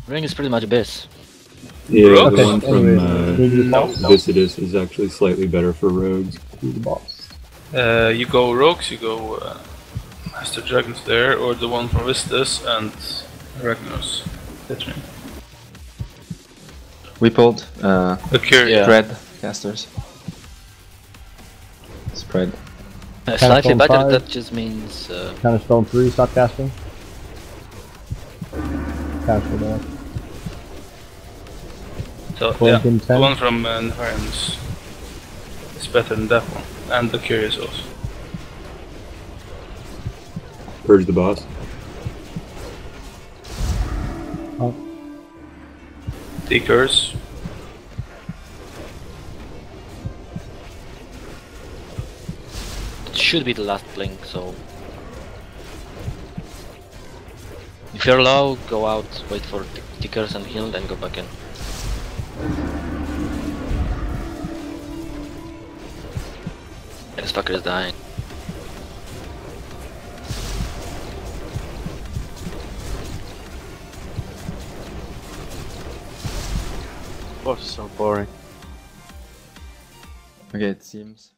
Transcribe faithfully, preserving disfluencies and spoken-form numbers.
Ring is pretty much base. Yeah, Rogues? the one from Anyways, uh, no. Viscidus is actually slightly better for rogues. To the boss. Uh, you go rogues, you go uh, Master Dragons there, or the one from Vistus and Ragnaros. That's me. We pulled uh, The Curious. Yeah. spread casters. Spread. Uh, slightly Catastone better, five. that just means... Uh, Counterstone three, stop casting. Counter that. So, One yeah, pin the ten. one from uh, Nefarians is better than that one, and the Curious also. Purge the boss. Oh. The Curse. it should be the last blink, so... If you're low, go out, wait for tickers and heal, then go back in. This fucker is dying. Boss is so boring. Okay, it seems